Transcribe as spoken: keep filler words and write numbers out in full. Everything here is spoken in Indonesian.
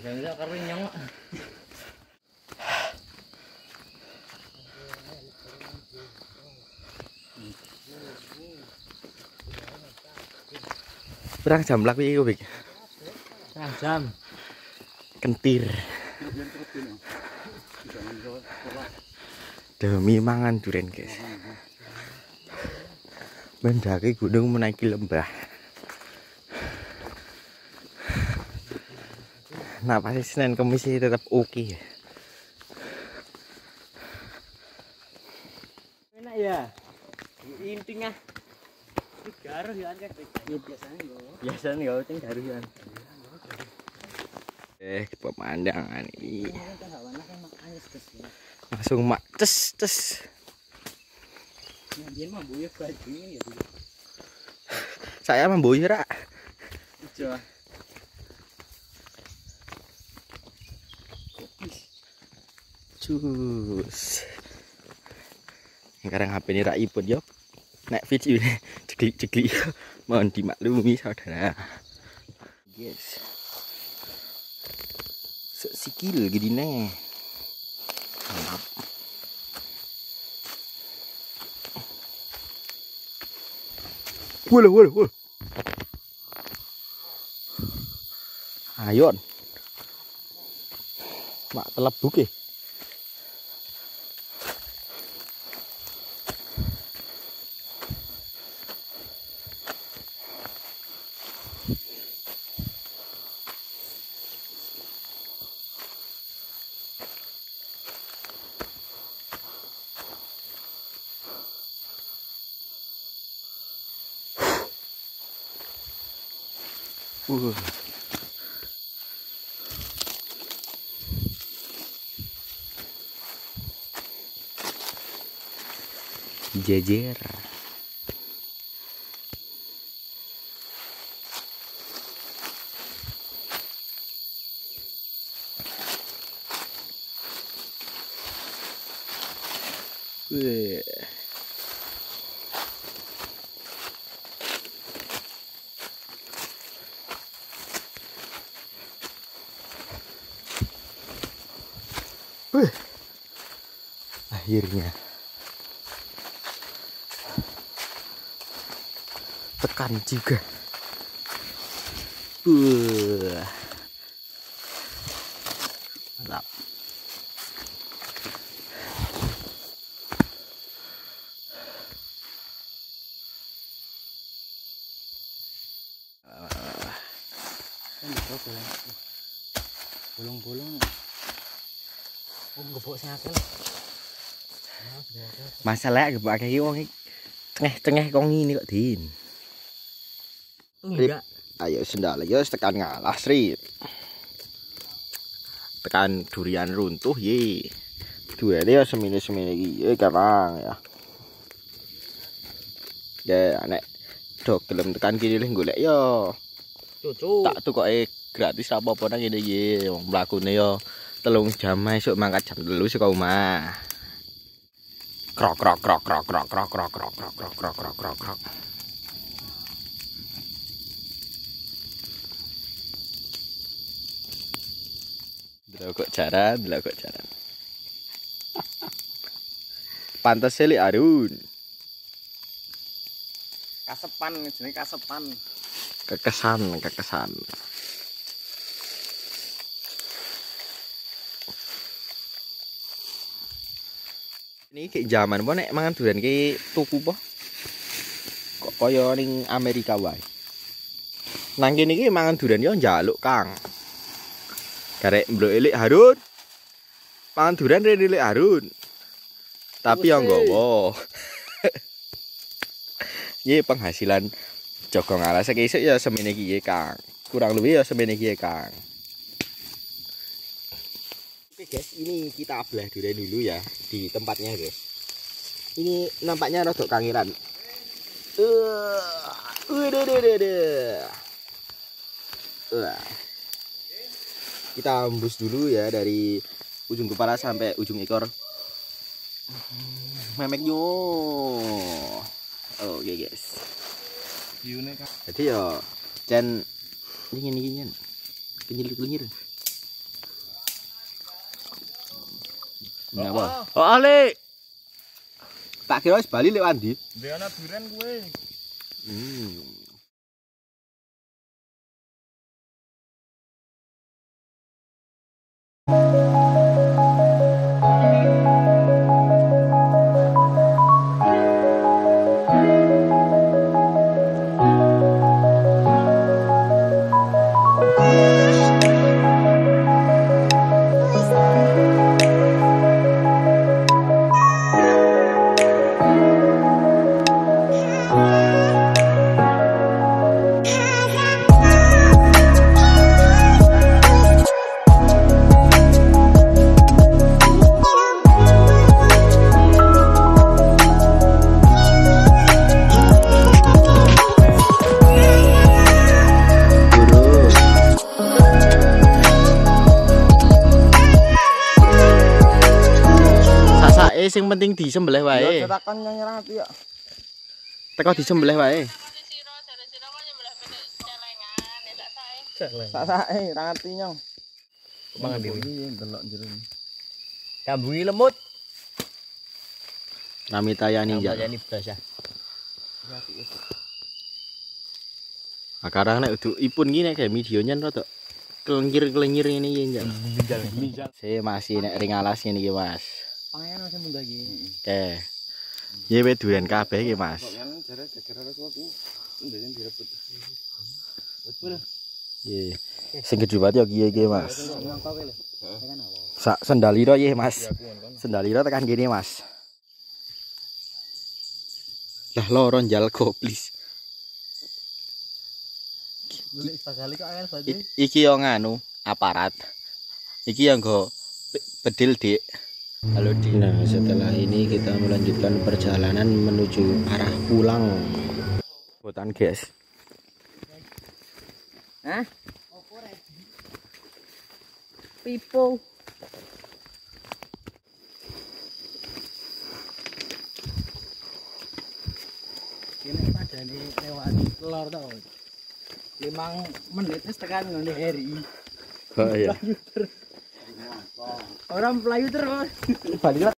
Bisa-bisa karo nyong. Berang jam lak iki Bik. Setengah jam. Kentir. Demi mangan duren, guys. Mendaki gunung menaiki lembah. Nah, pasti Senin Kamis ini tetap oke okay. Enak ya. Intinya garuh ya kan biasanya yo. Biasanya yo ting garuh ya. Eh, pemandangan ini. Langsung mak tes tes. Saya membuih rak. Ijo. Cus. Sekarang H P ini rak iput yo. Nek video ini ceklik-ceklik. Mohon dimaklumi saudara. Yes. Sikil gini nih. Mantap. Wala wala wala. Ayon. Mak telebuk e. Uh. Jejer. Uh. Uh. Akhirnya tekan juga. Uh. Mantap. Bolong-bolong. Oh, gebok sing akeh. Masalah gebok akeh iki wong tengah-tengah kok ngene kok, Din. Enggak. Ayo sendal ayo tekan ngalah, Sri. Tekan durian runtuh ye. Durian ya semene-semene iki ya gampang ya. Ya nek do gelem tekan kene lho golek ya. Cucu. Tak tukoke gratis apa-apa nang ngene iki. Wong mlakune ya telung jam esuk mangkat jam telu saka omah. Krok krok krok krok krok krok krok krok krok krok krok krok krok krok. Delok kok jaran, delok kok jaran. Pantes Seli Arun. Kasepan jenenge kasepan. Kekesan, kekesan. Ini kayak zaman apa nek mangan durian ki tuku apa? Kok kaya ning Amerika wae. Nang kene iki mangan durian yo njaluk, Kang. Karek mbok elik Harun. Mangan durian rene elik Harun. Tapi yang nggowo. Ye penghasilan jogong alas iki esuk ya semene iki Kang. Kurang lebih ya semene iki Kang. Oke guys, ini kita belah durian dulu ya di tempatnya guys. Ini nampaknya rodok kangeran. Uh, udah, udah, udah. Uh. Kita embus dulu ya dari ujung kepala sampai ujung ekor. Memeknya. Oke okay, guys. Jadi ya, Jan dingin dingin, kenyir kenyir. Ngapa? Oh, Ale. Tak kira wis bali lek Wandi. Ndek ana duren kowe. Hmm. Eh sing penting disembelih wae. Ya takon nyerang ati ya. Teko disembelih wae. Sak sae ra ngerti nyong. Mangan iki delok jero. Kambungi lemut. Namitayani ya. Namitayani basah. Sekarang nek udu ipun iki nek gawe videonya rada kelengir-kelengir ngene iki ya. Minjal. Saya masih nek ring alas ngene iki, Mas. Pangeran masih munggah iki. Oke. Ye wis duren kabeh iki, Mas. Ye. Sing gedhe banget ya iki iki, Mas. Sak sendalira ye, Mas. Sendalira tekan kene, Mas. Lah loro njal goblis. I, iki yo nganu aparat. Iki yang go bedil, Dik. Halo Dik. Nah, setelah ini kita melanjutkan perjalanan menuju arah pulang. Botan, guys. Hah? Pipo. Ini padane lewat telur tau. Limang menit wis tekan ngene Heri. Oh iya. Orang pelayu terus. Balik